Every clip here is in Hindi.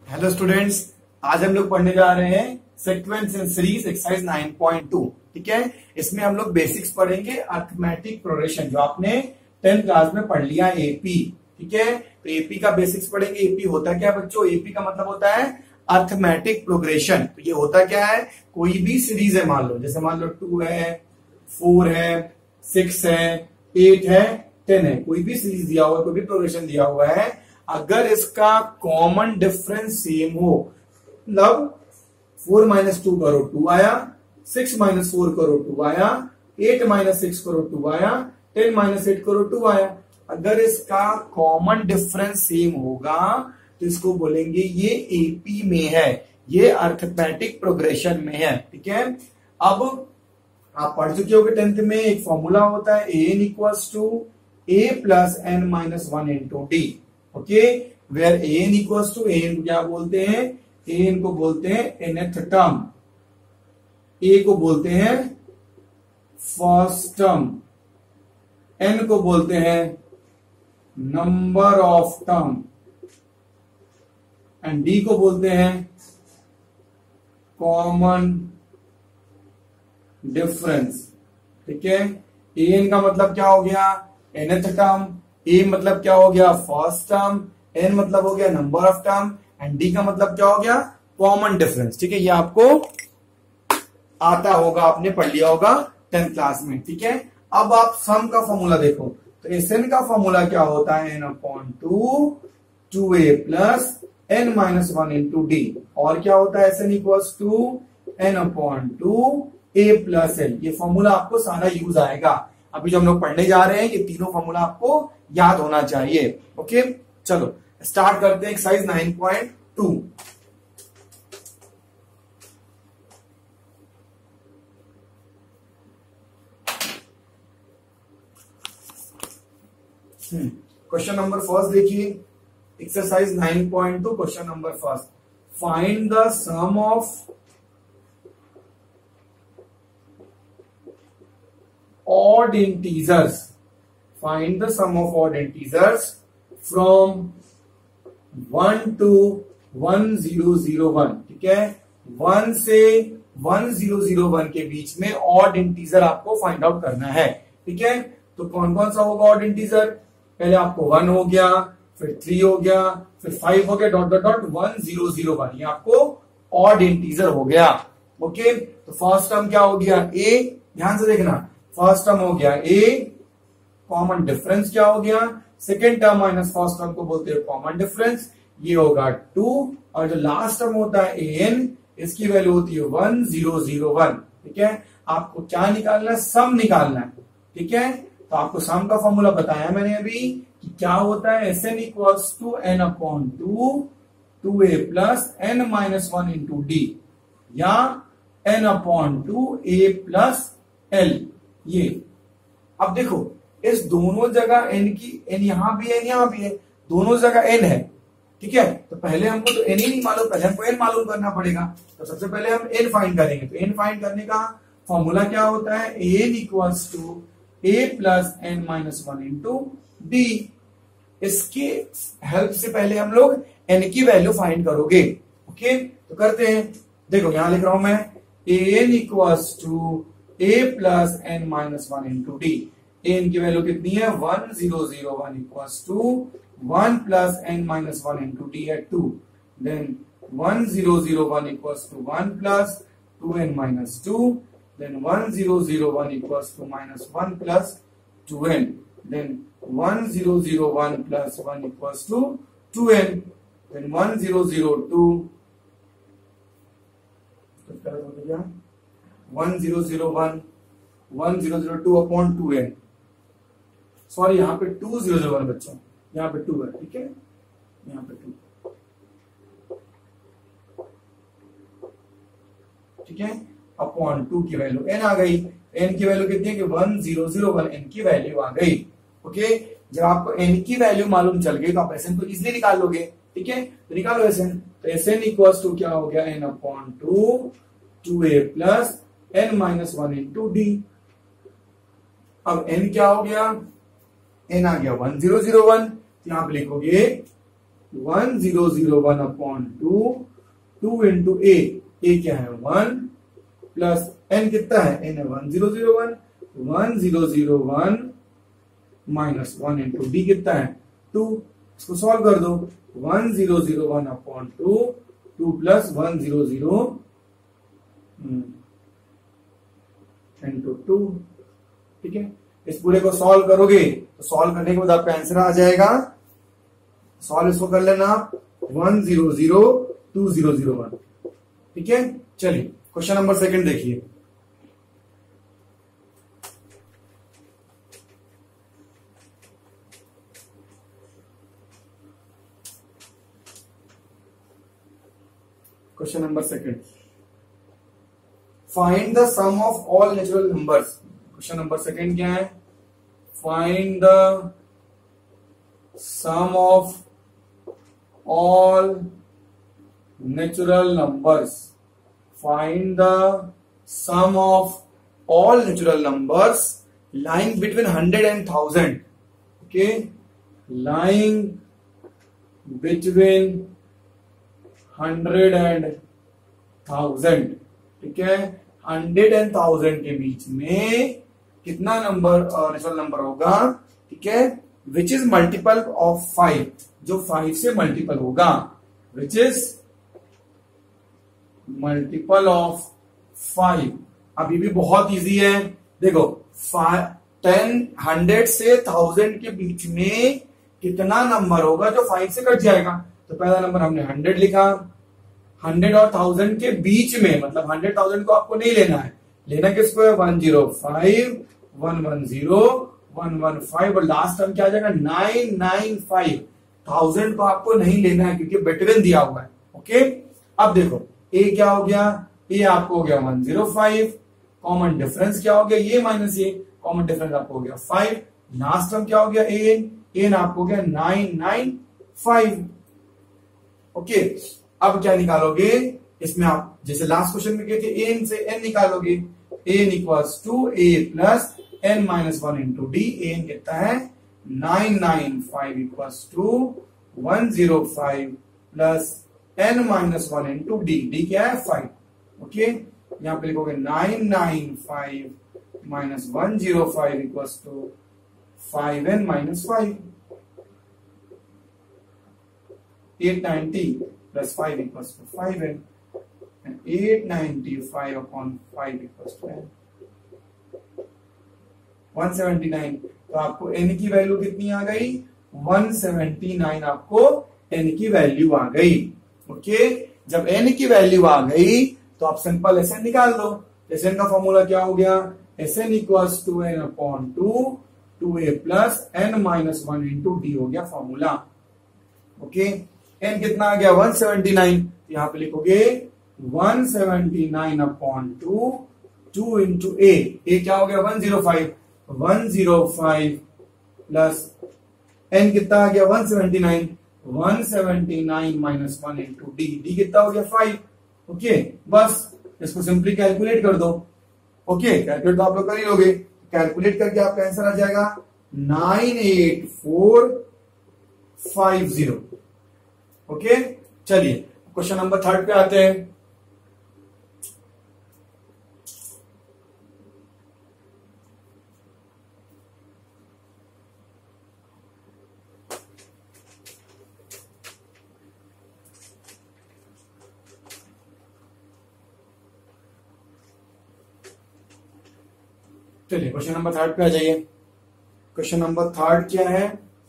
हेलो स्टूडेंट्स, आज हम लोग पढ़ने जा रहे हैं सीक्वेंस इन सीरीज एक्सरसाइज 9.2। ठीक है, इसमें हम लोग बेसिक्स पढ़ेंगे अरिथमेटिक प्रोग्रेशन, जो आपने 10th क्लास में पढ़ लिया एपी। ठीक है, तो एपी का बेसिक्स पढ़ेंगे। एपी होता क्या बच्चों? एपी का मतलब होता है अरिथमेटिक प्रोग्रेशन। तो ये होता क्या है? कोई भी सीरीज है, मान लो जैसे मान लो 2 है, 4 है, 6 है, 8 है, 10 है, कोई भी सीरीज दिया हुआ है, कोई भी प्रोग्रेशन दिया हुआ है, अगर इसका कॉमन डिफरेंस सेम हो, मतलब 4 - 2 करो 2 आया, 6 - 4 करो 2 आया, 8 - 6 करो 2 आया, 10 - 8 करो 2 आया। अगर इसका कॉमन डिफरेंस सेम होगा तो इसको बोलेंगे ये एपी में है, ये अरिथमेटिक प्रोग्रेशन में है। ठीक है, अब आप पढ़ चुके होगे 10th में, एक फॉर्मूला होता है an = a + n - 1 × d। Okay, where an को क्या बोलते हैं? an को बोलते हैं nth टर्म, a को बोलते हैं फर्स्ट टर्म, n को बोलते हैं number of term, and d को बोलते हैं कॉमन डिफरेंस। ठीक है, an का मतलब क्या हो गया? nth टर्म, a मतलब क्या हो गया? फर्स्ट टर्म, n मतलब हो गया number of term, and d का मतलब क्या हो गया? Common difference. ठीक है, ये आपको आता होगा, आपने पढ़ लिया होगा 10th क्लास में। ठीक है, अब आप सम का फॉर्मूला देखो, तो Sn का फॉर्मूला क्या होता है? n/2 2a + n - 1 × d। और क्या होता है? Sn = n/2 a + l। ये फॉर्मूला आपको सारा यूज आएगा। अभी जो हम लोग पढ़ने जा रहे हैं, ये तीनों फॉर्मूला आपको याद होना चाहिए। ओके, चलो स्टार्ट करते हैं एक्सरसाइज 9.2। क्वेश्चन नंबर फर्स्ट देखिए, exercise 9.2, question number first. Find the sum of odd integers. Find the sum of odd integers from 1 to 1001। ठीक है, 1 से 1001 के बीच में ऑड इंटीजर आपको फाइंड आउट करना है। ठीक है, तो कौन कौन सा होगा ऑड इंटीजर? पहले आपको 1 हो गया, फिर 3 हो गया, फिर 5 हो गया, डॉट डॉट डॉट 1001, ये आपको ऑड इंटीजर हो गया। ओके, तो फर्स्ट टर्म क्या हो गया? ए, ध्यान से देखना, फर्स्ट टर्म हो गया a, कॉमन डिफरेंस क्या हो गया? Second term minus first term को बोलते हैं कॉमन डिफरेंस, ये होगा 2, और जो लास्ट टर्म होता है an, इसकी वैल्यू होती है 1001। ठीक है, आपको क्या निकालना है? सम निकालना है। ठीक है, तो आपको सम का फॉर्मूला बताया मैंने अभी कि क्या होता है? Sn = n/2 2a + n - 1 × d, या n/2 a + l। ये अब देखो, इस दोनों जगह n की, n यहां भी है, यहां भी है, दोनों जगह n है। ठीक है, तो पहले हमको तो n ही नहीं मालूम, पहले हमको n मालूम करना पड़ेगा। तो सबसे पहले हम n फाइंड करेंगे। तो n फाइंड करने का फॉर्मूला क्या होता है? an = a + n - 1 × d। इसके हेल्प से पहले हम लोग n की वैल्यू फाइंड करोगे। ओके, तो करते हैं। देखो यहां लिख रहा हूं मैं, an = a + n - 1 × d। an की वैल्यू कितनी है? 1001 = 1 + n - 1 × d है 2, then 1001 = 1 + 2n - 2, then 1001 = -1 + 2n, then 1001 + 1 = 2n, then 1002 1001 1002/2n। Sorry, यहां पे 2001 बच्चों, यहां पे 2 है। ठीक है, यहां पे 2। ठीक है, अपॉन 2 की वैल्यू n आ गई। n की वैल्यू कितनी है कि 1001 n की वैल्यू आ गई। ओके, जब आपको n की वैल्यू मालूम चल गई तो आप Sn को इजीली निकाल लोगे। ठीक है, तो निकालो Sn। तो Sn = क्या हो गया? n/2 2a + n - 1 × d। अब n क्या हो गया? n आ गया 1001, तो यहां पे लिखोगे 1001 अपॉन 2 इंटू ए क्या है 1 प्लस n कितना है n है 1001 माइनस 1 इंटू डी कितना है 2। इसको सॉल्व कर दो 1001 अपॉन 2 प्लस 100 इंटू 2। ठीक है, इस पूरे को सॉल्व करोगे तो सॉल्व करने के बाद आपका आंसर आ जाएगा। सॉल्व इसको कर लेना आप 1002001। ठीक है, चलिए क्वेश्चन नंबर सेकंड देखिए। Question number second, find the sum of all natural numbers. Question number second क्या है? Find the sum of all natural numbers. Find the sum of all natural numbers lying between 100 and 1000. Okay, lying between 100 and 1000. ठीक है, 100 and 1000 के बीच में कितना नंबर नेचुरल नंबर होगा? ठीक है, विच इज मल्टीपल ऑफ 5, जो 5 से मल्टीपल होगा, विच इज मल्टीपल ऑफ 5। अभी भी बहुत इजी है, देखो 100 से 1000 के बीच में कितना नंबर होगा जो 5 से कट जाएगा। तो पहला नंबर हमने 100 लिखा, 100 और 1000 के बीच में, मतलब 100,000 को आपको नहीं लेना है, लेना किसको है 105, 110, 115 और लास्ट टर्म क्या आ जाएगा 995। 1000 को आपको नहीं लेना है क्योंकि बिटवीन दिया हुआ है। ओके, अब देखो ए क्या हो गया, ए आपको हो गया 105, कॉमन डिफरेंस क्या हो गया ये माइनस ये, कॉमन डिफरेंस आपको हो गया 5, लास्ट टर्म क्या हो गया एन आपको हो गया 995। ओके, अब क्या निकालोगे इसमें आप, जैसे लास्ट क्वेश्चन में कहते हैं एन से एन निकालोगे, n equals to a plus N minus 1 into d. N कितना है 995 equals to 105 plus N minus 1 into d. D क्या है 5। ओके, यहां पे लिखोगे 995 minus 105 equals to 5n minus 5। 890 plus 5 equals to 5n and 895 upon 5 equals to n 179। तो आपको n की वैल्यू कितनी आ गई 179, आपको n की वैल्यू आ गई। ओके, जब n की वैल्यू आ गई तो आप सिंपल एसएन निकाल दो। एसएन का फॉर्मूला क्या हो गया, Sn equals to n upon 2a plus N minus 1 into d हो गया फॉर्मूला। ओके, एन कितना आ गया 179, यहां पे लिखोगे 179 अपॉन 2 इंटू ए क्या हो गया 105 प्लस एन कितना आ गया 179 माइनस 1 इंटू डी कितना हो गया 5। ओके, बस इसको सिंपली कैलकुलेट कर दो। ओके, कैलकुलेट तो आप लोग कर ही लोगे, कैलकुलेट करके आपका आंसर आ जाएगा 98450। ओके, चलिए क्वेश्चन नंबर 3 पे आते हैं। चलिए क्वेश्चन नंबर 3 पे आ जाइए। क्वेश्चन नंबर 3 क्या है,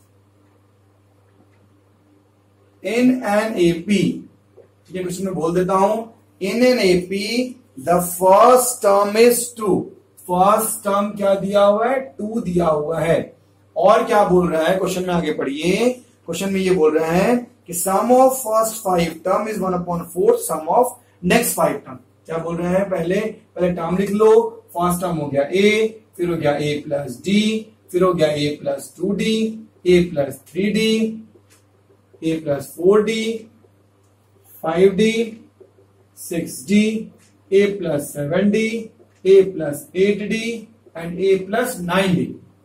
इन एन एपी। ठीक है, क्वेश्चन में बोल देता हूं, in an AP the first term is 2। First term क्या दिया हुआ है 2 दिया हुआ है। और क्या बोल रहा है क्वेश्चन में, आगे पढ़िए। क्वेश्चन में ये बोल रहा है कि sum of first 5 term is 1/4 sum of next 5 term. क्या बोल रहे हैं, पहले टर्म लिख लो। फर्स्ट टर्म हो गया ए, फिर हो गया ए प्लस डी, फिर हो गया ए plus 2d, a plus 3d, a plus 4d, 5d, 6d, a plus 7d, a plus 8d and a plus 9d।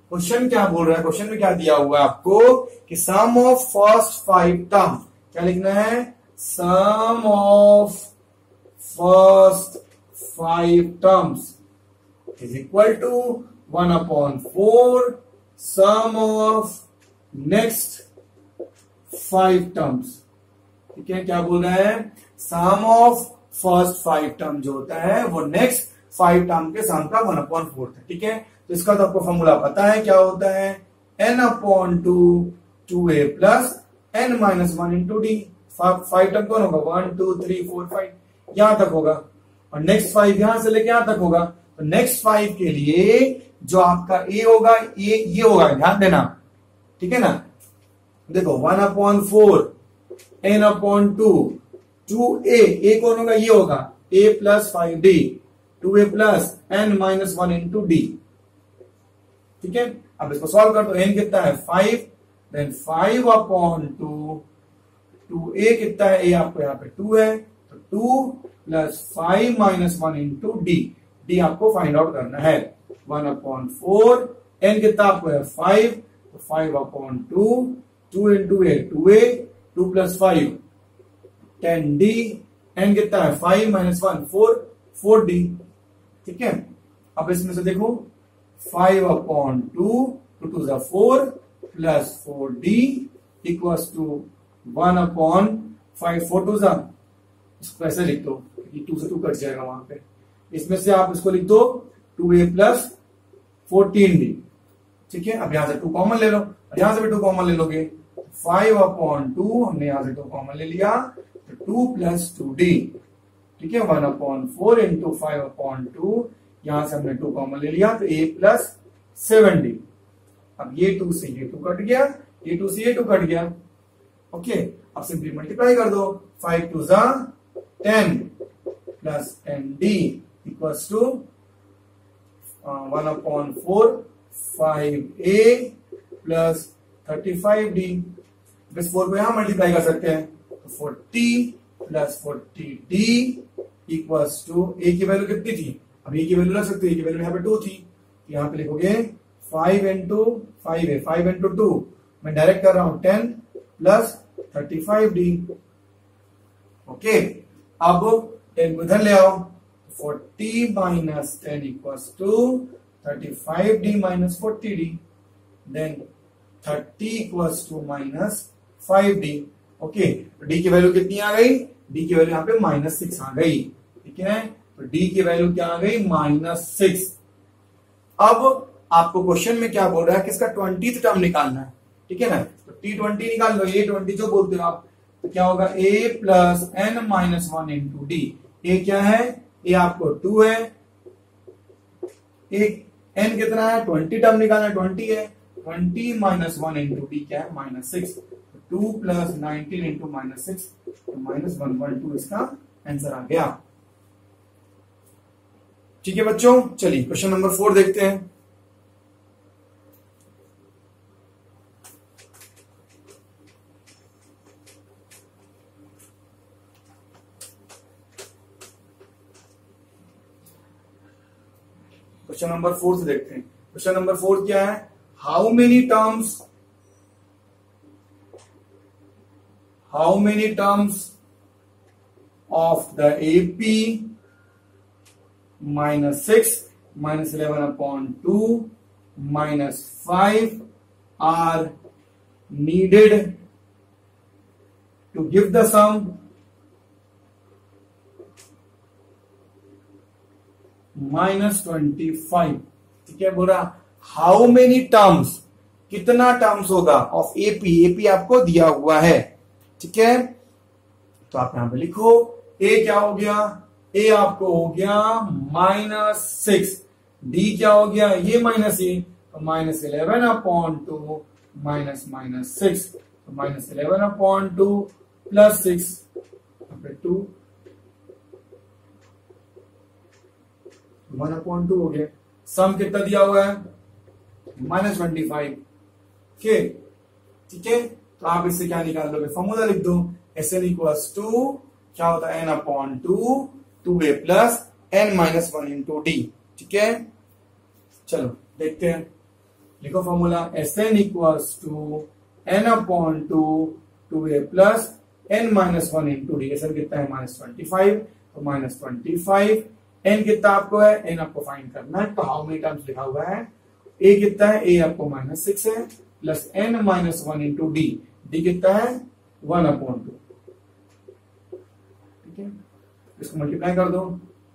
Question क्या बोल रहा है, क्वेश्चन में क्या दिया हुआ है आपको कि सम ऑफ फर्स्ट 5 टर्म, क्या लिखना है, sum of first 5 terms is equal to 1/4 sum of next 5 terms. ठीक है, क्या बोल रहा है, सम ऑफ फर्स्ट 5 टर्म जो होता है वो नेक्स्ट 5 टर्म के सम का 1/4 है। ठीक है, तो इसका तो आपको फॉर्मूला पता है, क्या होता है, n/2 2a plus n minus 1 into d. 5 term कौन होगा, 1 2 3 4 5 यहां तक होगा, और नेक्स्ट 5 यहां से लेके यहां तक होगा। तो नेक्स्ट 5 के लिए जो आपका a होगा, ये होगा, ध्यान देना, ठीक है ना। देखो 1/4 n/2 2a कौन होगा, ये होगा a plus 5d 2a plus n minus 1 into d. ठीक है, अब इसको सॉल्व कर दो, n कितना है 5, देन 5/2 2a कितना है, a आपको यहाँ पे 2 है, तो 2 plus 5 minus 1 into d, d आपको फाइंड आउट करना है। 1/4 n कितना आपको है 5, तो 5/2 2 into a 2a 2 plus 5 10d, n कितना है 5 माइनस 1 4d। ठीक है, अब इसमें से देखो 5/2 2 2 जा 4 प्लस 4d इक्वल्स टू 1/5 4 2 जा, इसको ऐसे लिख दो, 2 से 2 कट जाएगा वहां पे, इसमें से आप इसको लिख दो 2a प्लस 14d। ठीक है, अब यहां से 2 कॉमन ले लो, यहां से भी 2 कॉमन ले लोगे, 5/2 हमने यहां से 2 कॉमन ले लिया, तो 2 प्लस 2d। ठीक है, 1/4 इंटू 5/2, यहां से हमने 2 कॉमन ले लिया, तो a प्लस 7d। अब ये 2 से ये 2 कट गया, ये 2 से ये 2 कट गया। ओके, अब सिंपली मल्टीप्लाई कर दो, 5 2 जा 10 plus 10d equals to 1/4 5a plus 35d। बस 4 को यहां मल्टीप्लाई कर सकते हैं, तो 40 plus 40d equals to a की वैल्यू कितनी थी, अब a की वैल्यू रख सकते हो, a की वैल्यू यहाँ पे 2 थी, यहाँ पे लिखोगे 5 इंटू 5 है, 5 इंटू 2 मैं डायरेक्ट कर रहा हूं 10 प्लस 35d। ओके, अब 10 को इधर ले आओ, 40 minus 10 equals to 35d minus 40d, then 30 equals to minus 5d। Okay, तो d की वैल्यू कितनी आ गई, d की वैल्यू यहाँ पे -6 आ गई। ठीक है, तो d की वैल्यू क्या आ गई, -6। अब आपको क्वेश्चन में क्या बोल रहा है कि इसका 20th टर्म निकालना है। ठीक है ना, तो t20 निकाल लो, a20 जो बोलते हो आप, तो क्या होगा a plus n minus 1 into d. a क्या है, a आपको 2 है, n कितना है 20 टर्म निकालना है, 20 है, 20 माइनस 1 इंटू डी क्या है -6, 2 प्लस 19 इंटू -6 तो -112 इसका आंसर आ गया। ठीक है बच्चों, चलिए क्वेश्चन नंबर 4 देखते हैं। क्वेश्चन नंबर 4 से देखते हैं। क्वेश्चन नंबर 4 क्या है, how many terms of the AP -6 -11/2 -5 are needed to give the sum -25। ठीक है, बोल रहा हाउ मेनी टर्म्स, कितना टर्म्स होगा ऑफ AP आपको दिया हुआ है। ठीक है, तो आप यहां पे लिखो a क्या हो गया, a आपको हो गया -6, d क्या हो गया ये -a, तो -11/2 -6, तो -11/2 प्लस 6 2 1/2 हो गया। सम कितना दिया हुआ है -25। ठीक है, तो आप इससे क्या निकाल दोगे, फॉर्मूला लिख दो, Sn इक्वल्स टू क्या होता है n/2 2a plus n minus 1 into d. ठीक है, चलो देखते हैं, देखो formula Sn equals to n upon two a plus n minus one into d. Sn कितना है -25, तो -25 n कितना आपको है, n आपको फाइंड करना है, तो हाउ मेनी टर्म्स लिखा हुआ है, a कितना है, a आपको -6 है plus n minus one into d, d कितना है 1 अपॉन 2। ठीक है, इसको मल्टीप्लाई कर दो,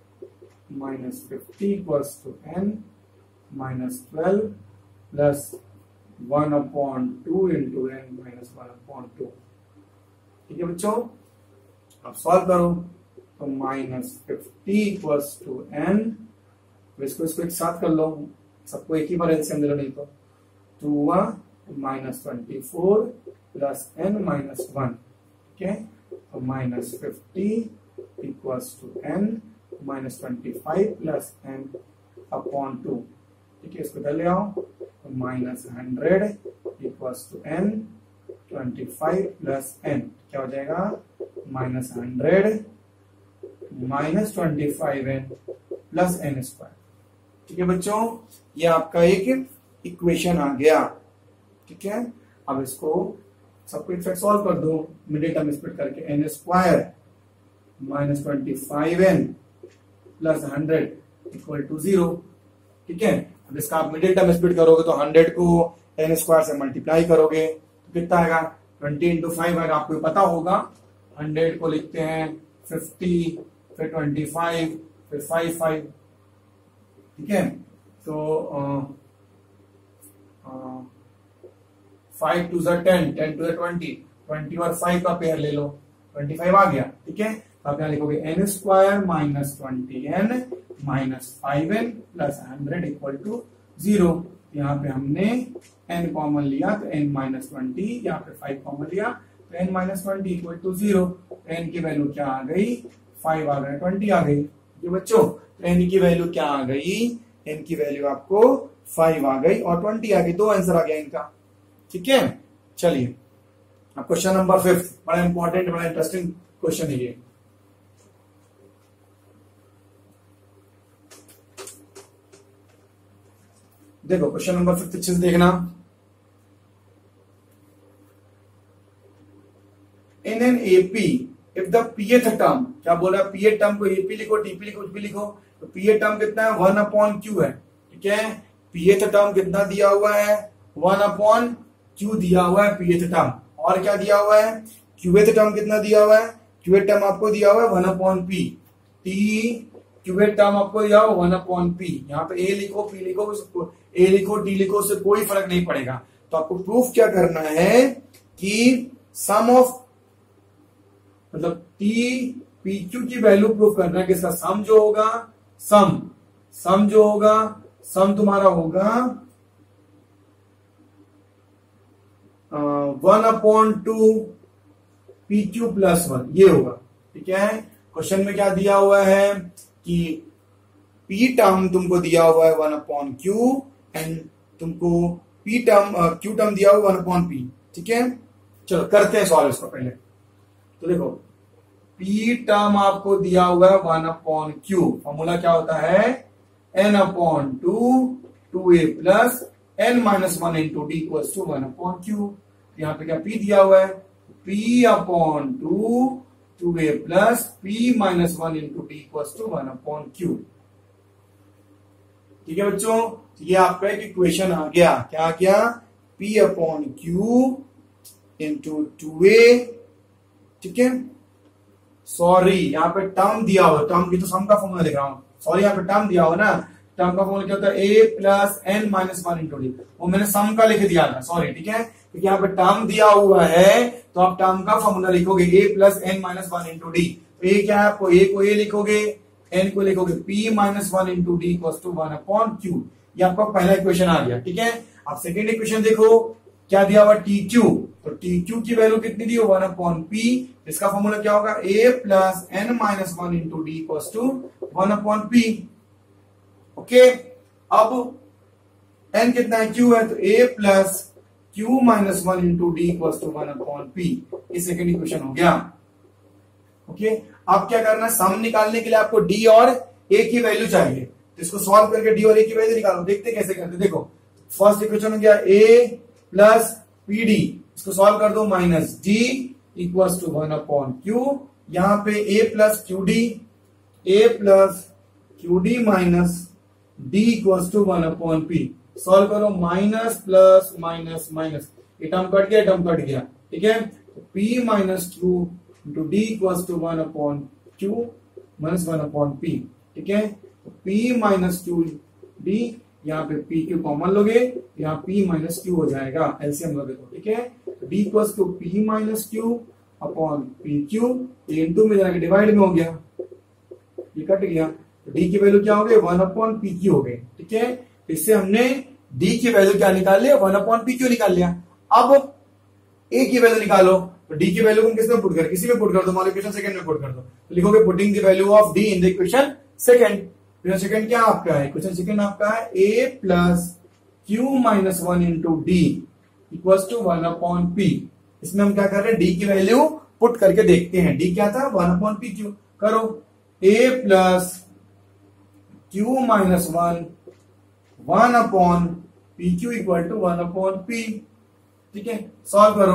-50 equals to n minus 12 plus 1 upon 2 into n minus 1 upon 2। ठीक है बच्चों, अब सॉल्व करो, तो -50 इक्वल्स टू n, इसको एक साथ कर लो, सबको एक ही बार एलसीएम ले लो, नहीं तो 2 -24 प्लस n माइनस 1। ठीक है, तो -50 equals to n -25 plus n upon 2। ठीक है, इसको इधर ले आओ, तो -100 equals to n 25 plus n, क्या हो जाएगा -100 -25n प्लस n स्क्वायर। ठीक है बच्चों, ये आपका एक इक्वेशन आ गया। ठीक है, अब इसको सबको एक साथ सॉल्व कर दो, मिडिल टर्म स्प्लिट करके, n square -25n plus 100 equal to 0। ठीक है, अब इसका आप मिडिल टर्म स्प्लिट करोगे तो 100 को n स्क्वायर से मल्टीप्लाई करोगे तो कितना आएगा, 20 इंटू 5 आएगा, आपको पता होगा। 100 को लिखते हैं 50, फिर 25, फिर 5। ठीक है, तो 5 टू 10, 10 टू 20, 20 और 5 का पेयर ले लो, 25 आ गया। ठीक है, तो आप यहाँ लिखोगे n square minus 20n minus 5n plus 100 equal to 0। यहाँ पे हमने n कॉमन लिया तो n माइनस 20, यहाँ पे 5 कॉमन लिया तो n minus 20 equal to 0। n की वैल्यू क्या आ गई, 5 आ गए, 20 आ गई। ये बच्चों, तो n की वैल्यू क्या आ गई, n की वैल्यू आपको 5 आ गई और 20 आ गई, दो आंसर आ गया इनका। ठीक है, चलिए अब क्वेश्चन नंबर 5, बड़ा इंपॉर्टेंट, बड़ा इंटरेस्टिंग क्वेश्चन है ये। देखो क्वेश्चन नंबर 5 अच्छे से देखना। In an AP if the pth term, क्या बोल रहा है, pth टर्म को एपी लिखो, टीपी लिखो, कुछ भी लिखो, तो pth टर्म कितना है 1 अपॉन क्यू है। ठीक है, pth टर्म कितना दिया हुआ है, 1 अपॉन क्यू दिया हुआ है pth टर्म, और क्या दिया हुआ है, qth टर्म कितना दिया हुआ है, qth टर्म आपको दिया हुआ है 1 upon P, T qth term आपको दिया हुआ 1 अपॉन पी। यहाँ पे a लिखो, p लिखो, a लिखो, t लिखो, उससे कोई फर्क नहीं पड़ेगा। तो आपको प्रूफ क्या करना है कि सम ऑफ, मतलब टी पी क्यू की वैल्यू प्रूफ करना है, किसका सम जो होगा, सम जो होगा, सम तुम्हारा होगा 1 अपॉन 2 पी क्यू प्लस 1, ये होगा। ठीक है, क्वेश्चन में क्या दिया हुआ है कि पी टर्म तुमको दिया हुआ है 1 अपॉन क्यू एंड तुमको पी टर्म क्यू टर्म दिया हुआ 1 अपॉन पी। ठीक है, चलो करते हैं सॉल्व इसको पहले। तो देखो पी टर्म आपको दिया हुआ है 1 अपॉन क्यू, फॉर्मूला क्या होता है, n upon 2 a plus n minus 1 into D equals to 1 upon Q. यहाँ पे क्या p दिया हुआ है, p upon 2 a plus p minus 1 into D equals to 1 upon Q. ठीक है बच्चों, ये आपका एक इक्वेशन आ गया, क्या आ गया, p upon Q into 2a। ठीक है, सॉरी यहाँ पे टर्म दिया हुआ, टर्म की तो सम का फॉर्मूला लिख रहा हूं, सॉरी यहाँ पे टर्म दिया हुआ ना, टर्म का फॉर्मूला क्या होता है, a plus N minus 1 into D, वो मैंने सम का लिख दिया था, सॉरी। ठीक है, क्योंकि यहाँ पे टर्म दिया हुआ है तो आप टर्म का फॉर्मूला लिखोगे a plus N minus 1 into D. तो a क्या है, आपको a को a लिखोगे, n को लिखोगे p minus 1 into D equals to 1 upon Q. ये आपका पहला इक्वेशन आ गया। ठीक है, अब सेकेंड इक्वेशन देखो, क्या दिया हुआ, टी क्यू, तो टी क्यू की वैल्यू कितनी दी, 1 अपॉन पी, इसका फॉर्मूला क्या होगा, a plus N minus 1 into D equals to 1 upon P. Okay, अब n कितना है, q है, तो a plus q minus 1 into D equals to 1 upon P, ये सेकेंड इक्वेशन हो गया। ओके, अब क्या करना है, सम निकालने के लिए आपको d और a की वैल्यू चाहिए, तो इसको सॉल्व करके d और a की वैल्यू निकालो, देखते कैसे करते। देखो फर्स्ट इक्वेशन हो गया ए प्लस पी डी, इसको सॉल्व कर दो, minus D equals to 1 upon Q, यहां पे A plus Q D minus D equals to 1 upon P, solve करो, माइनस प्लस माइनस माइनस, ये टर्म कट गया, ठीक है, P minus Q into D equals to 1 upon Q minus 1 upon P, ठीक है, पी माइनस क्यू डी, यहाँ पे पी क्यू कॉमन लोगे, यहाँ पी माइनस क्यू हो जाएगा, एलसीएम लोगे तो, ठीक है, D equals to P minus Q upon P Q, into में जाके डिवाइड में हो गया, ये कट गया, तो डी की वैल्यू क्या हो गई 1 अपॉन पी क्यू हो गई, ठीक है, इससे हमने डी की वैल्यू क्या निकाल लिया 1 अपॉन पी क्यू निकाल लिया। अब ए की वैल्यू निकालो, तो डी की वैल्यू को किस में पुट कर, किसी में पुट कर दो, मान लो इक्वेशन सेकंड में पुट कर दो, तो लिखोगे putting the value of D in the equation second, equation second क्या आपका है, इक्वेशन सेकंड आपका है A plus Q minus 1 into D equals to 1 upon P, इसमें हम क्या कर रहे हैं डी की वैल्यू पुट करके देखते हैं, डी क्या था 1 अपॉन पी क्यू, करो A plus Q minus 1 upon P Q equal to 1 upon P, ठीक है, सॉल्व करो,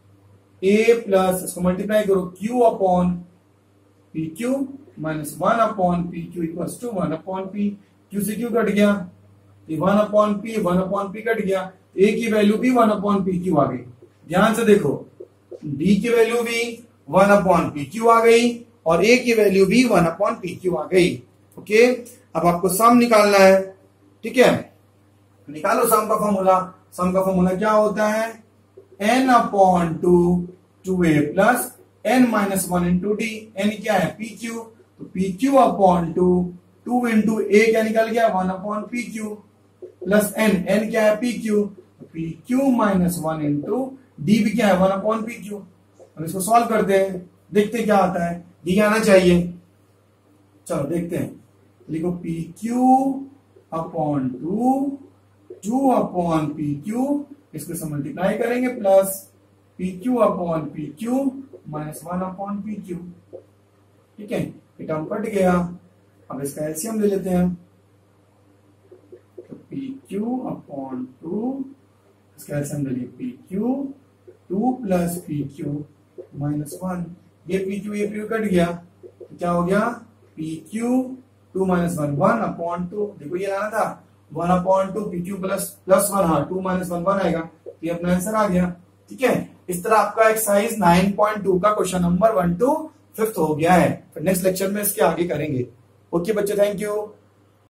ए प्लस इसको मल्टीप्लाई करो Q upon P Q minus 1 upon P Q equals to 1 upon P, Q से क्यू कट गया, 1 अपॉन पी कट गया, ए की वैल्यू भी 1 अपॉन पी क्यू आ गई, ध्यान से देखो डी की वैल्यू भी 1 अपॉन पी क्यू आ गई और ए की वैल्यू भी 1 अपॉन पी क्यू आ गई, ओके, अब आपको सम निकालना है, ठीक है, निकालो सम का फॉर्मूला क्या होता है n अपॉन 2a plus n minus 1 into D, n क्या है पी क्यू, तो P Q upon 2 into A क्या निकल गया 1 upon P Q plus n क्या है P Q minus 1 into D भी क्या है 1 अपॉन पी क्यू, हम इसको सॉल्व करते हैं, देखते क्या आता है, डी आना चाहिए, चलो देखते हैं, लिखो P Q upon 2 upon P Q, इसको से मल्टीप्लाई करेंगे plus P Q upon P Q minus 1 upon P Q, ठीक है, ये टर्म कट गया, अब इसका एलसीएम ले लेते हैं, तो पी क्यू अपॉन 2, इसका एलसीएम ले लिए P Q 2 plus P Q minus 1, ये पी क्यू कट गया, तो क्या हो गया पी क्यू 2 माइनस 1 अपॉन 2, देखो ये लाना था 1 अपॉन 2 पी क्यू प्लस 1, हाँ 2 माइनस 1 आएगा, ये अपना आंसर आ गया, ठीक है, इस तरह आपका एक्सरसाइज 9.2 का क्वेश्चन नंबर 1 to 5 हो गया है, फिर नेक्स्ट लेक्चर में इसके आगे करेंगे, ओके बच्चे, थैंक यू।